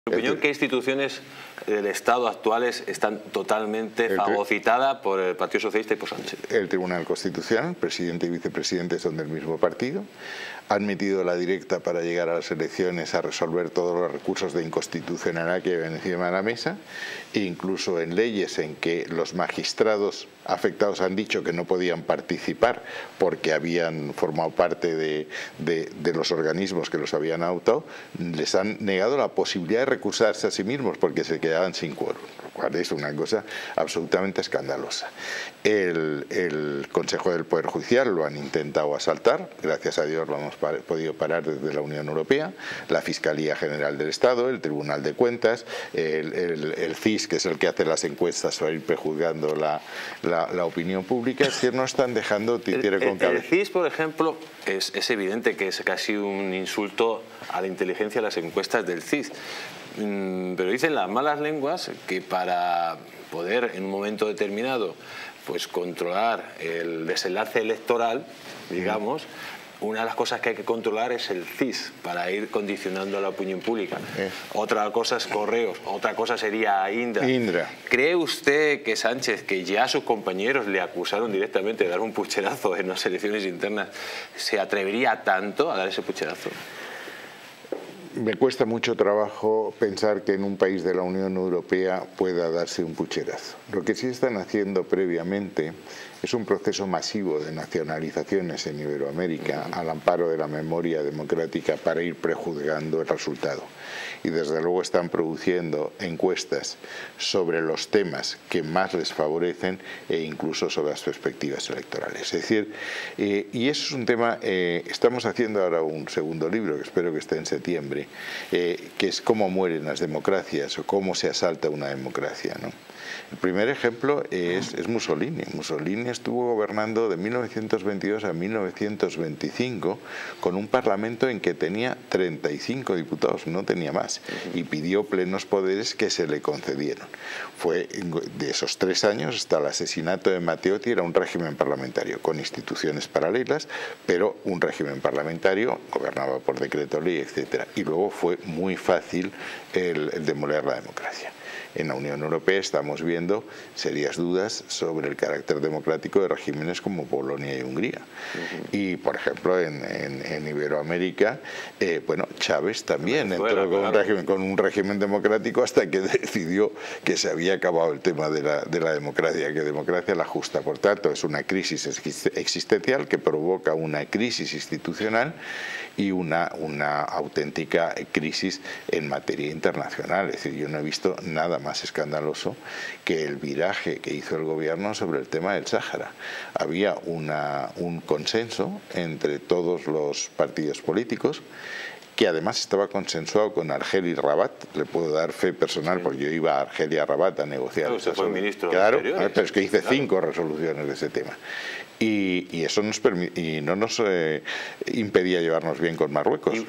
¿En tu opinión, qué instituciones del Estado actuales están totalmente fagocitadas por el Partido Socialista y por Sánchez? El Tribunal Constitucional, presidente y vicepresidente son del mismo partido. Han metido la directa para llegar a las elecciones a resolver todos los recursos de inconstitucionalidad que ven encima de la mesa, e incluso en leyes en que los magistrados afectados han dicho que no podían participar porque habían formado parte de los organismos que los habían auditado, les han negado la posibilidad de recursarse a sí mismos porque se quedaban sin quórum, lo cual es una cosa absolutamente escandalosa. El Consejo del Poder Judicial lo han intentado asaltar, gracias a Dios lo hemos podido parar desde la Unión Europea, la Fiscalía General del Estado, el Tribunal de Cuentas, el CIS, que es el que hace las encuestas para ir prejuzgando la opinión pública, es que no están dejando títere con cabeza. El CIS, por ejemplo, es evidente que es casi un insulto a la inteligencia de las encuestas del CIS. Pero dicen las malas lenguas que para poder en un momento determinado pues controlar el desenlace electoral, digamos, una de las cosas que hay que controlar es el CIS para ir condicionando a la opinión pública. Otra cosa es Correos, otra cosa sería Indra. ¿Cree usted que Sánchez, que ya sus compañeros le acusaron directamente de dar un pucherazo en las elecciones internas, se atrevería tanto a dar ese pucherazo? Me cuesta mucho trabajo pensar que en un país de la Unión Europea pueda darse un pucherazo. Lo que sí están haciendo previamente es un proceso masivo de nacionalizaciones en Iberoamérica al amparo de la memoria democrática para ir prejuzgando el resultado. Y desde luego están produciendo encuestas sobre los temas que más les favorecen e incluso sobre las perspectivas electorales. Es decir, y eso es un tema, estamos haciendo ahora un segundo libro que espero que esté en septiembre, que es cómo mueren las democracias o cómo se asalta una democracia, ¿no? El primer ejemplo es Mussolini. Mussolini estuvo gobernando de 1922 a 1925 con un parlamento en que tenía 35 diputados, no tenía más, y pidió plenos poderes que se le concedieron. Fue de esos 3 años hasta el asesinato de Matteotti, era un régimen parlamentario con instituciones paralelas, pero un régimen parlamentario, gobernaba por decreto ley, etc. Y luego fue muy fácil el demoler la democracia. En la Unión Europea estamos viendo serias dudas sobre el carácter democrático de regímenes como Polonia y Hungría. Y, por ejemplo, en Iberoamérica, bueno, Chávez también entró con un régimen democrático hasta que decidió que se había acabado el tema de la democracia, que democracia la justa. Por tanto, es una crisis existencial que provoca una crisis institucional y una auténtica crisis en materia internacional. Es decir, yo no he visto nada más escandaloso que el viraje que hizo el gobierno sobre el tema del Sáhara. Había un consenso entre todos los partidos políticos, que además estaba consensuado con Argel y Rabat. Le puedo dar fe personal porque yo iba a Argel y a Rabat a negociar. Claro, usted fue ministro. Claro, pero es que hice 5 resoluciones de ese tema. Y eso no nos impedía llevarnos bien con Marruecos.